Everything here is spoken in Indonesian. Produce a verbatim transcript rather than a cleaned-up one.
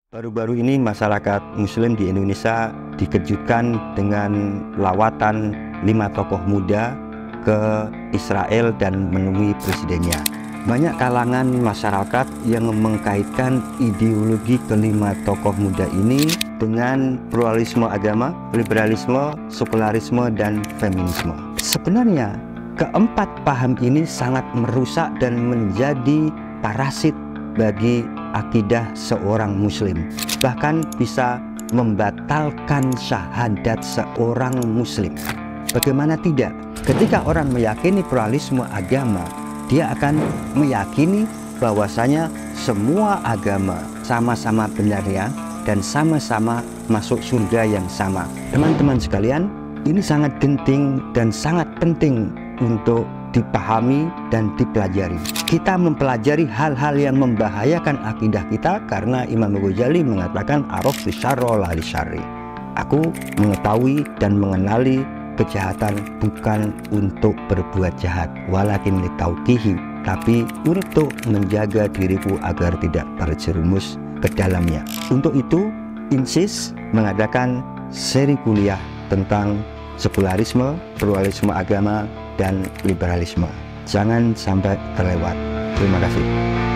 Baru-baru ini masyarakat Muslim di Indonesia dikejutkan dengan lawatan lima tokoh muda ke Israel dan menemui presidennya. Banyak kalangan masyarakat yang mengkaitkan ideologi kelima tokoh muda ini dengan pluralisme agama, liberalisme, sekularisme, dan feminisme. Sebenarnya keempat paham ini sangat merusak dan menjadi parasit bagi akidah seorang muslim, bahkan bisa membatalkan syahadat seorang muslim. Bagaimana tidak? Ketika orang meyakini pluralisme agama, dia akan meyakini bahwasanya semua agama sama-sama benarnya dan sama-sama masuk surga yang sama. Teman-teman sekalian, ini sangat genting dan sangat penting untuk dipahami dan dipelajari. Kita mempelajari hal-hal yang membahayakan akidah kita karena Imam Ghazali mengatakan araftu syarra la li syarri. Aku mengetahui dan mengenali kejahatan bukan untuk berbuat jahat, walakin litauqihi, tapi untuk menjaga diriku agar tidak terjerumus ke dalamnya. Untuk itu, INSIS mengadakan seri kuliah tentang sekularisme, pluralisme agama, dan liberalisme. Jangan sampai terlewat. Terima kasih.